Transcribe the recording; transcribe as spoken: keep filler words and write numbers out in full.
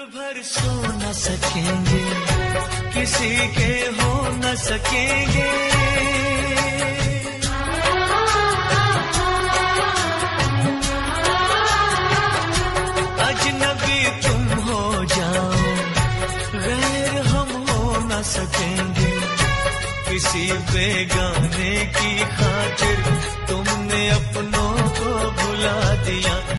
भर सो न सकेंगे, किसी के हो न सकेंगे। अजनबी तुम हो जाओ, गैर हम हो न सकेंगे। किसी बेगाने की खातिर तुमने अपनों को भुला दिया।